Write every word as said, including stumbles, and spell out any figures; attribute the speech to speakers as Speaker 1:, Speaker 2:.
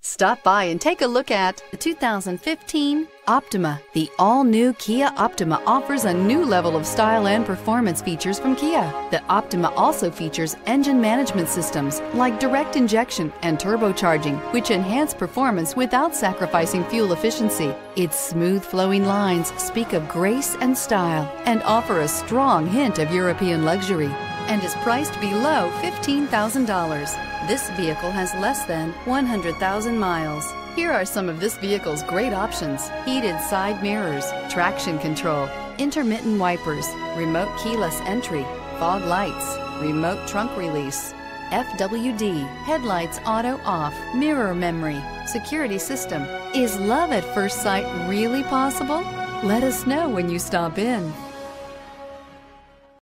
Speaker 1: Stop by and take a look at the two thousand fifteen Optima. The all-new Kia Optima offers a new level of style and performance features from Kia. The Optima also features engine management systems like direct injection and turbocharging, which enhance performance without sacrificing fuel efficiency. Its smooth flowing lines speak of grace and style and offer a strong hint of European luxury, and is priced below fifteen thousand dollars. This vehicle has less than one hundred thousand miles. Here are some of this vehicle's great options: heated side mirrors, traction control, intermittent wipers, remote keyless entry, fog lights, remote trunk release, F W D, headlights auto off, mirror memory, security system. Is love at first sight really possible? Let us know when you stop in.